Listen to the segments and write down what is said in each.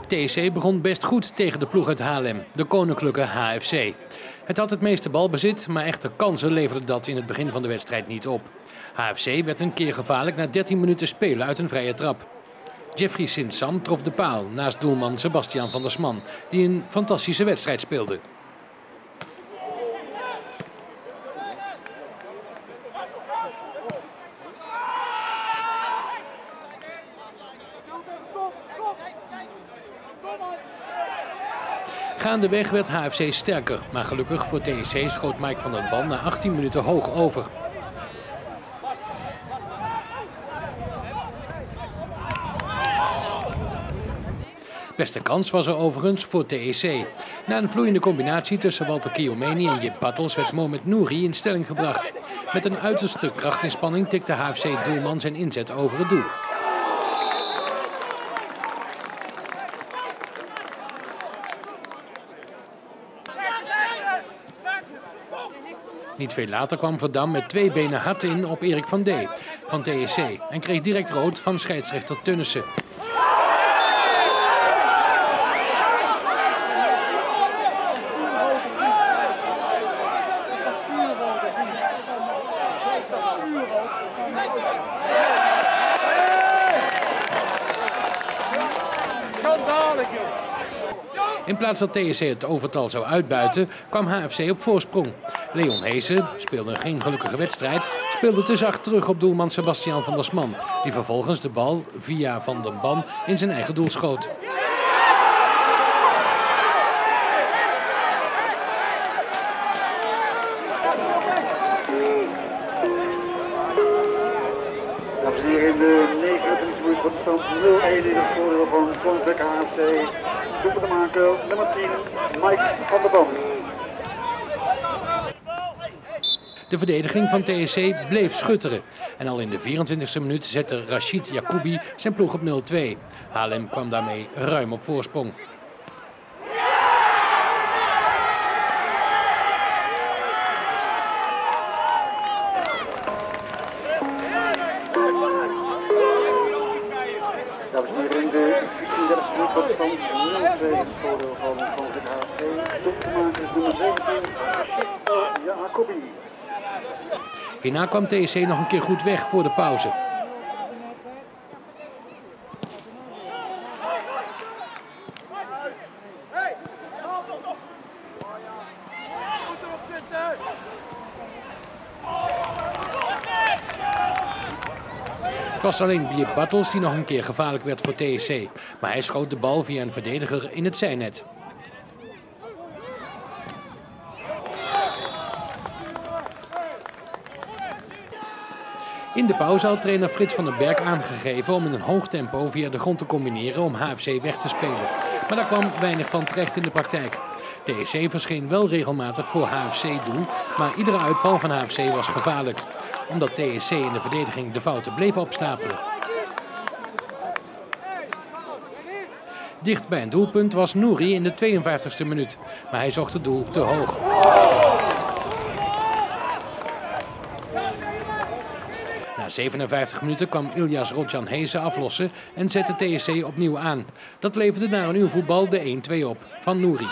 TSC begon best goed tegen de ploeg uit Haarlem, de koninklijke HFC. Het had het meeste balbezit, maar echte kansen leverde dat in het begin van de wedstrijd niet op. HFC werd een keer gevaarlijk na 13 minuten spelen uit een vrije trap. Jeffrey Sint-Sam trof de paal naast doelman Sebastian van der Sman, die een fantastische wedstrijd speelde. Gaandeweg werd HFC sterker, maar gelukkig voor TSC schoot Mike van den Ban na 18 minuten hoog over. Beste kans was er overigens voor TSC. Na een vloeiende combinatie tussen Walter Kiomeni en Jip Battles werd Mohamed Nouri in stelling gebracht. Met een uiterste krachtinspanning tikte HFC-doelman zijn inzet over het doel. Niet veel later kwam Verdam met 2 benen hard in op Erik van D. van TSC en kreeg direct rood van scheidsrechter Tönnissen. In plaats dat TSC het overtal zou uitbuiten, kwam HFC op voorsprong. Leon Heesen speelde geen gelukkige wedstrijd, speelde te zacht terug op doelman Sebastian van der Sman, die vervolgens de bal via Van den Ban in zijn eigen doel schoot. Dames en heren, in de 29e minuut van de stand 0-1 in het voordeel van Koninklijke HFC. Doelpunt te maken, nummer 10, Mike van der Ban. De verdediging van TSC bleef schutteren. En al in de 24e minuut zette Rashid Yacoubi zijn ploeg op 0-2. Haarlem kwam daarmee ruim op voorsprong. Dames en heren, in de 34e minuut van de stand 0-2 in het voordeel van Koninklijke HFC. Doelpunt te maken is nummer 17, Rashid Yacoubi. Hierna kwam TSC nog een keer goed weg voor de pauze. Het was alleen Jip Battles die nog een keer gevaarlijk werd voor TSC, maar hij schoot de bal via een verdediger in het zijnet. In de pauze had trainer Frits van den Berg aangegeven om in een hoog tempo via de grond te combineren om HFC weg te spelen. Maar daar kwam weinig van terecht in de praktijk. TSC verscheen wel regelmatig voor HFC-doel, maar iedere uitval van HFC was gevaarlijk. Omdat TSC in de verdediging de fouten bleef opstapelen. Dicht bij een doelpunt was Nouri in de 52e minuut, maar hij zocht het doel te hoog. Na 57 minuten kwam Ilyas Rodjan Heesen aflossen en zette TSC opnieuw aan. Dat leverde na een uur voetbal de 1-2 op van Nouri.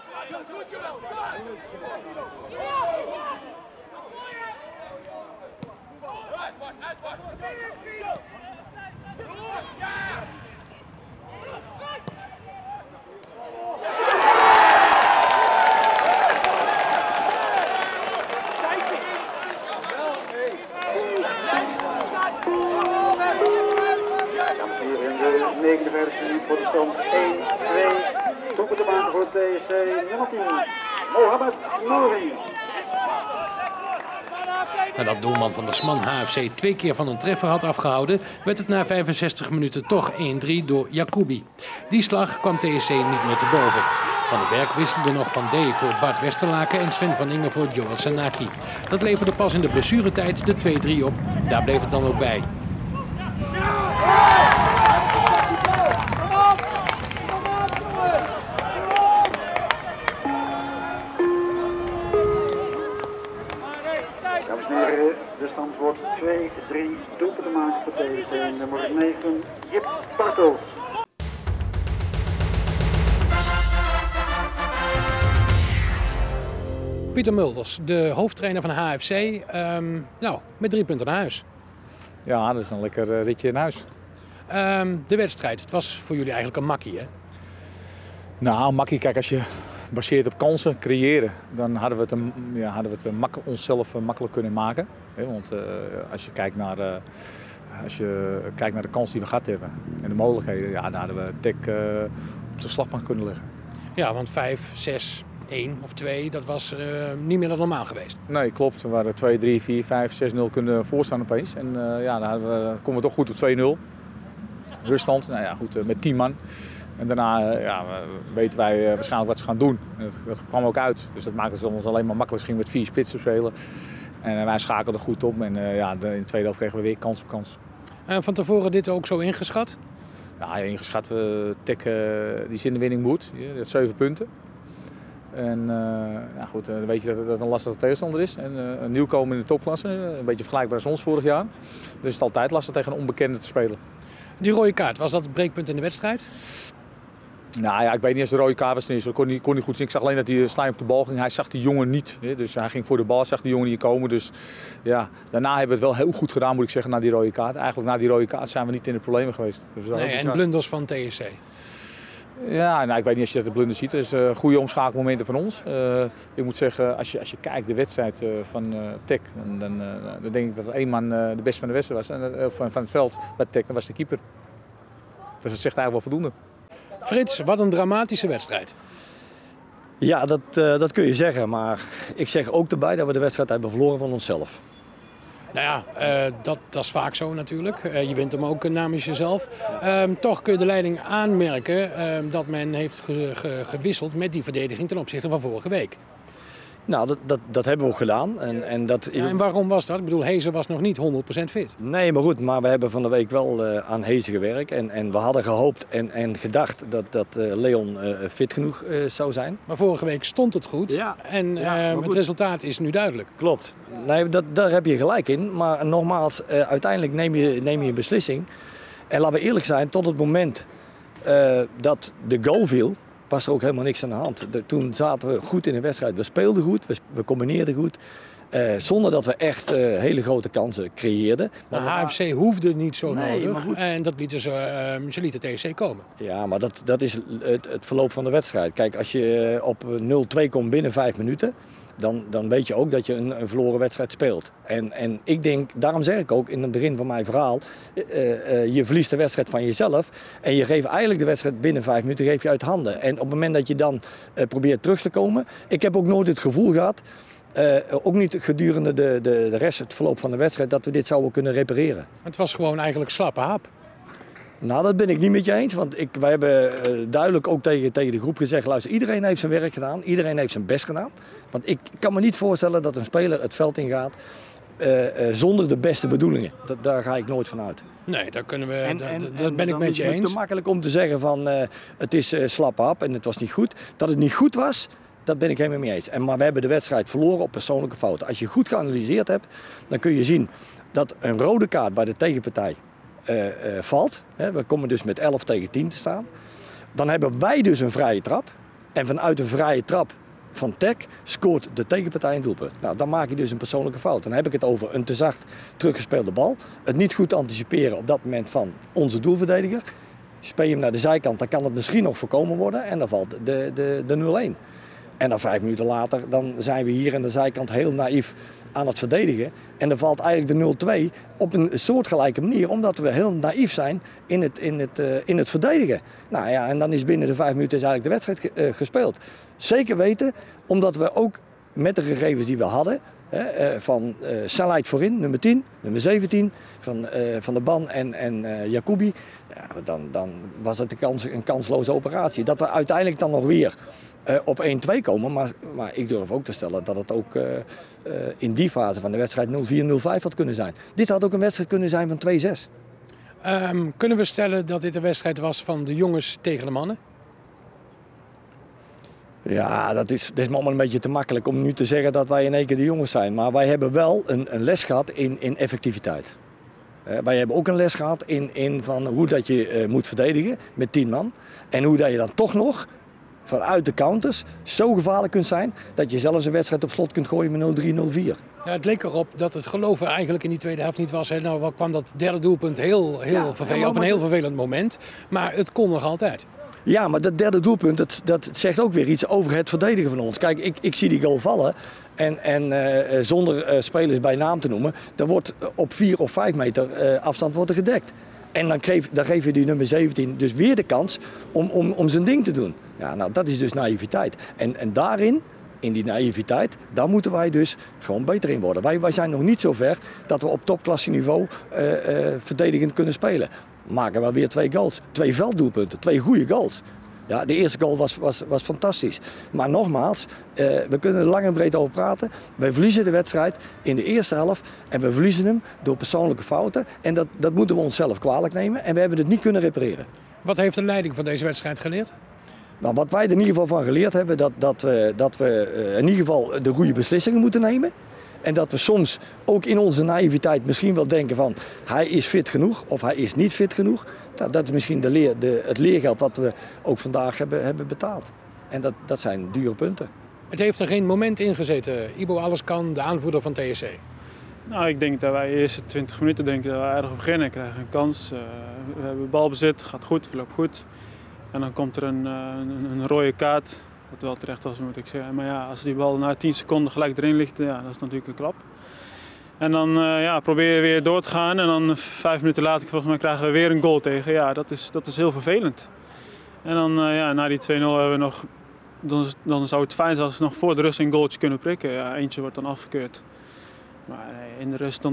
Hier in de 59e minuut voor de stand 1-2. Doelpunt te maken voor TSC, nummer 10, Mohamed Nouri. Nadat doelman van der Sman HFC 2 keer van een treffer had afgehouden, werd het na 65 minuten toch 1-3 door Yacoubi. Die slag kwam TSC niet meer te boven. Van den Berg wisselde nog Van D voor Bart Westerlaken en Sven van Ingen voor Joel Sanaki. Dat leverde pas in de blessuretijd de 2-3 op. Daar bleef het dan ook bij. Dames en heren, de stand wordt 2-3. Doelpunt te maken voor TSC, nummer 9, Jip Battles. Pieter Mulders, de hoofdtrainer van HFC, nou, met 3 punten naar huis. Ja, dat is een lekker ritje in huis. De wedstrijd, het was voor jullie eigenlijk een makkie, hè? Nou, makkie, kijk, als je baseert op kansen, creëren, dan hadden we het onszelf makkelijk kunnen maken. Want als je kijkt naar de kansen die we gehad hebben en de mogelijkheden, ja, dan hadden we Tech op de slagbank kunnen leggen. Ja, want 5, 6, 1 of 2, dat was niet meer dan normaal geweest. Nee, klopt. We waren 2, 3, 4, 5, 6-0 kunnen voorstaan opeens. En ja, dan konden we toch goed op 2-0. Ruststand, nou ja, goed, met 10 man. En daarna weten wij waarschijnlijk wat ze gaan doen. En dat kwam ook uit. Dus dat maakte het ons alleen maar makkelijk. Ze gingen met 4 spitsen spelen. En wij schakelden goed op. En in de tweede helft kregen we weer kans op kans. Van tevoren dit ook zo ingeschat? Ja, ingeschat. Tech die is in de winning mood. Die had 7 punten. En goed, dan weet je dat het een lastige tegenstander is. En een nieuwkomer in de topklasse. Een beetje vergelijkbaar als ons vorig jaar. Dus het is altijd lastig tegen een onbekende te spelen. Die rode kaart, was dat het breekpunt in de wedstrijd? Nou ja, ik weet niet als de rode kaart was. Ik kon niet goed zien. Ik zag alleen dat hij slijn op de bal ging. Hij zag die jongen niet. Dus hij ging voor de bal, zag die jongen niet komen. Dus ja, daarna hebben we het wel heel goed gedaan, moet ik zeggen, na die rode kaart. Eigenlijk na die rode kaart zijn we niet in de problemen geweest. Dus nee, en blunders van TSC? Ja, nou, ik weet niet als je dat de blunders ziet. Dat is goede omschakelmomenten van ons. Ik moet zeggen, als je kijkt de wedstrijd van Tech, dan denk ik dat er 1 man de beste van de wedstrijd was. Van het veld bij Tech, dat was de keeper. Dus dat zegt eigenlijk wel voldoende. Frits, wat een dramatische wedstrijd. Ja, dat kun je zeggen. Maar ik zeg ook erbij dat we de wedstrijd hebben verloren van onszelf. Nou ja, dat is vaak zo natuurlijk. Je wint hem ook namens jezelf. Toch kun je de leiding aanmerken dat men heeft gewisseld met die verdediging ten opzichte van vorige week. Nou, dat hebben we ook gedaan. En waarom was dat? Ik bedoel, Hezen was nog niet 100% fit. Nee, maar goed. Maar we hebben van de week wel aan Hezen gewerkt. En we hadden gehoopt en gedacht dat Leon fit genoeg zou zijn. Maar vorige week stond het goed. Ja. En het resultaat is nu duidelijk. Klopt. Nee, daar heb je gelijk in. Maar nogmaals, uiteindelijk neem je een beslissing. En laten we eerlijk zijn, tot het moment dat de goal viel, was er ook helemaal niks aan de hand. Toen zaten we goed in de wedstrijd. We speelden goed, we combineerden goed. Zonder dat we echt hele grote kansen creëerden. Maar HFC hoefde niet zo nodig. En dat lieten ze lieten TSC komen. Ja, maar dat is het verloop van de wedstrijd. Kijk, als je op 0-2 komt binnen 5 minuten, dan weet je ook dat je een verloren wedstrijd speelt. En ik denk, daarom zeg ik ook in het begin van mijn verhaal, je verliest de wedstrijd van jezelf en je geeft eigenlijk de wedstrijd binnen 5 minuten geef je uit handen. En op het moment dat je dan probeert terug te komen, ik heb ook nooit het gevoel gehad, ook niet gedurende de rest, het verloop van de wedstrijd, dat we dit zouden kunnen repareren. Het was gewoon eigenlijk slappe hap. Nou, dat ben ik niet met je eens, want wij hebben duidelijk ook tegen de groep gezegd, luister, iedereen heeft zijn werk gedaan, iedereen heeft zijn best gedaan. Want ik kan me niet voorstellen dat een speler het veld ingaat zonder de beste bedoelingen. Daar ga ik nooit van uit. Nee, daar kunnen we, dat ben ik met je eens. Het is te makkelijk om te zeggen van het is slap hap en het was niet goed. Dat het niet goed was, dat ben ik helemaal mee eens. Maar we hebben de wedstrijd verloren op persoonlijke fouten. Als je goed geanalyseerd hebt, dan kun je zien dat een rode kaart bij de tegenpartij valt. We komen dus met 11 tegen 10 te staan. Dan hebben wij dus een vrije trap. En vanuit een vrije trap van Tech scoort de tegenpartij een doelpunt. Nou, dan maak je dus een persoonlijke fout. Dan heb ik het over een te zacht teruggespeelde bal. Het niet goed anticiperen op dat moment van onze doelverdediger. Speel je hem naar de zijkant, dan kan het misschien nog voorkomen worden. En dan valt de 0-1. En dan 5 minuten later dan zijn we hier aan de zijkant heel naïef aan het verdedigen. En dan valt eigenlijk de 0-2 op een soortgelijke manier, omdat we heel naïef zijn in het verdedigen. Nou ja, en dan is binnen de 5 minuten eigenlijk de wedstrijd gespeeld. Zeker weten, omdat we ook met de gegevens die we hadden, van snelheid voorin, nummer 10, nummer 17, van de Ban en Jacoubi, ja, dan was het een kansloze operatie. Dat we uiteindelijk dan nog weer op 1-2 komen, maar ik durf ook te stellen dat het ook in die fase van de wedstrijd 0-4, 0-5 had kunnen zijn. Dit had ook een wedstrijd kunnen zijn van 2-6. Kunnen we stellen dat dit een wedstrijd was van de jongens tegen de mannen? Ja, dat is me allemaal een beetje te makkelijk om nu te zeggen dat wij in één keer de jongens zijn. Maar wij hebben wel een les gehad in effectiviteit. Wij hebben ook een les gehad in van hoe dat je moet verdedigen met 10 man. En hoe dat je dan toch nog vanuit de counters zo gevaarlijk kunt zijn dat je zelfs een wedstrijd op slot kunt gooien met 0-3, 0-4. Ja, het leek erop dat het geloof er eigenlijk in die tweede helft niet was. Hè. Nou kwam dat derde doelpunt heel vervelend, op een heel vervelend moment. Maar het kon nog altijd. Ja, maar dat derde doelpunt, dat zegt ook weer iets over het verdedigen van ons. Kijk, ik zie die goal vallen en zonder spelers bij naam te noemen, dan wordt op 4 of 5 meter afstand wordt er gedekt. En dan geef je die nummer 17 dus weer de kans om zijn ding te doen. Ja, nou, dat is dus naïviteit. En daarin, in die naïviteit, daar moeten wij dus gewoon beter in worden. Wij zijn nog niet zo ver dat we op topklasse niveau verdedigend kunnen spelen. Maken we weer 2 goals, 2 velddoelpunten, 2 goede goals. Ja, de eerste goal was fantastisch. Maar nogmaals, we kunnen er lang en breed over praten. Wij verliezen de wedstrijd in de eerste helft en we verliezen hem door persoonlijke fouten. En dat moeten we onszelf kwalijk nemen en we hebben het niet kunnen repareren. Wat heeft de leiding van deze wedstrijd geleerd? Nou, wat wij er in ieder geval van geleerd hebben, dat we in ieder geval de goede beslissingen moeten nemen. En dat we soms ook in onze naïviteit misschien wel denken van hij is fit genoeg of hij is niet fit genoeg. Nou, dat is misschien het leergeld wat we ook vandaag hebben betaald. En dat zijn dure punten. Het heeft er geen moment in gezeten. Ibo Alleskan, de aanvoerder van TSC. Nou, ik denk dat wij de eerste 20 minuten denken dat we aardig beginnen. Krijgen een kans. We hebben balbezit, gaat goed, verloopt goed. En dan komt er een rode kaart. Wat wel terecht was, moet ik zeggen. Maar ja, als die bal na 10 seconden gelijk erin ligt, ja, dat is natuurlijk een klap. En dan probeer je weer door te gaan. En dan 5 minuten later volgens mij krijgen we weer een goal tegen. Ja, dat is heel vervelend. En dan na die 2-0 hebben we nog... Dan zou het fijn zijn als we nog voor de rust een goaltje kunnen prikken. Ja, eentje wordt dan afgekeurd. Maar in de rust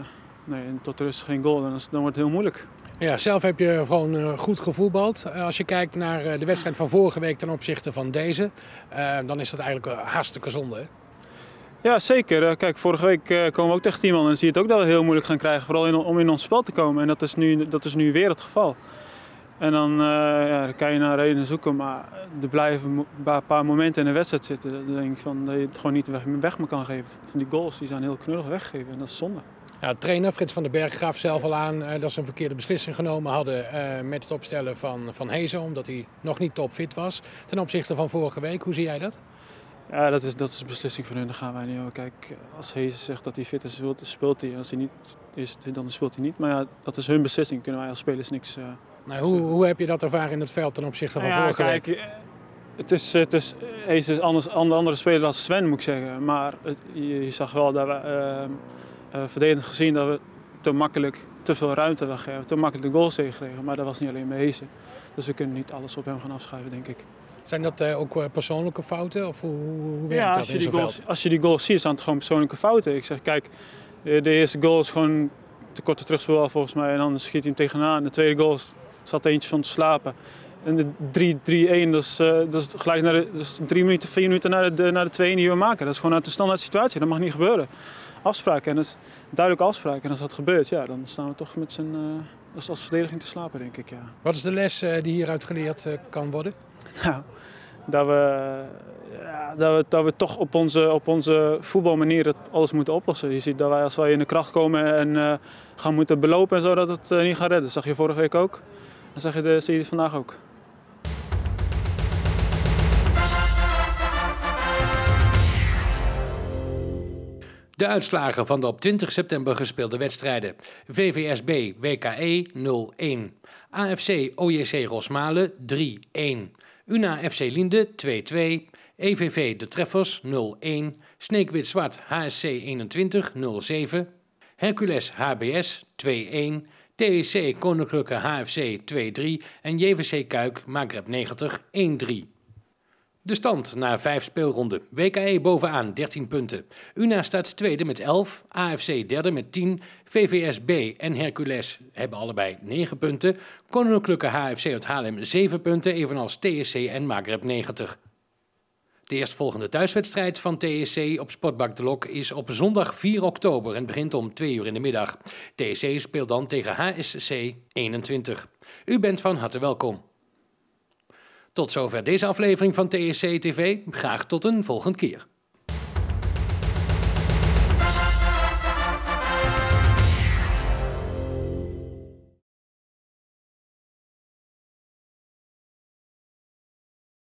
tot de rust geen goal. Dan wordt het heel moeilijk. Ja, zelf heb je gewoon goed gevoetbald. Als je kijkt naar de wedstrijd van vorige week ten opzichte van deze, dan is dat eigenlijk hartstikke zonde, hè? Ja, zeker. Kijk, vorige week komen we ook tegen Tiemann en dan zie je het ook dat we heel moeilijk gaan krijgen. Vooral om in ons spel te komen. En dat is nu weer het geval. En dan kan je naar redenen zoeken, maar er blijven een paar momenten in de wedstrijd zitten. Dan denk ik van dat je het gewoon niet weg meer kan geven. Van die goals die zijn heel knullig weggegeven en dat is zonde. Ja, trainer Frits van den Berg gaf zelf al aan dat ze een verkeerde beslissing genomen hadden met het opstellen van Hezen, omdat hij nog niet topfit was. Ten opzichte van vorige week, hoe zie jij dat? Ja, dat is een beslissing van hun, daar gaan wij niet over. Kijk, als Hezen zegt dat hij fit is, speelt hij. Als hij niet is, dan speelt hij niet. Maar ja, dat is hun beslissing, kunnen wij als spelers niks... Nou, hoe heb je dat ervaren in het veld ten opzichte van vorige week? Hezen is een andere speler dan Sven, moet ik zeggen. Maar je zag wel dat we verdedigend gezien dat we te makkelijk te veel ruimte weggeven. Te makkelijk de goals tegenkregen. Maar dat was niet alleen bij Hezen. Dus we kunnen niet alles op hem gaan afschuiven, denk ik. Zijn dat ook persoonlijke fouten? Of hoe werkt dat in zo'n veld? Als je die goals ziet, zijn het gewoon persoonlijke fouten. Ik zeg, kijk, de eerste goal is gewoon te korte terugspel volgens mij. En dan schiet hij hem tegenaan. De tweede goal zat eentje van te slapen. En de 3-1, dat is gelijk naar 4 minuten naar de 2-1 die we maken. Dat is gewoon uit de standaard situatie. Dat mag niet gebeuren. Afspraken, en dat is duidelijk afspraken. En als dat gebeurt, ja, dan staan we toch met als verdediging te slapen, denk ik. Ja. Wat is de les die hieruit geleerd kan worden? Nou, dat we toch op onze voetbalmanier alles moeten oplossen. Je ziet dat wij als wij in de kracht komen en gaan moeten belopen en zo, dat het niet gaat redden. Dat zag je vorige week ook. Dan zie je het vandaag ook. De uitslagen van de op 20 september gespeelde wedstrijden. VVSB WKE 0-1. AFC OJC Rosmalen 3-1. UNA FC Linde 2-2. EVV De Treffers 0-1. Sneekwit Zwart HSC 21 0-7. Hercules HBS 2-1. TEC Koninklijke HFC 2-3 en JVC Kuik Maghreb 90 1-3. De stand na 5 speelronden. WKE bovenaan 13 punten. UNA staat tweede met 11, AFC derde met 10, VVSB en Hercules hebben allebei 9 punten. Koninklijke HFC uit Haarlem 7 punten, evenals TSC en Maghreb 90. De eerstvolgende thuiswedstrijd van TSC op Sportbak de Lok is op zondag 4 oktober en begint om 2 uur in de middag. TSC speelt dan tegen HSC 21. U bent van harte welkom. Tot zover deze aflevering van TSC TV. Graag tot een volgende keer.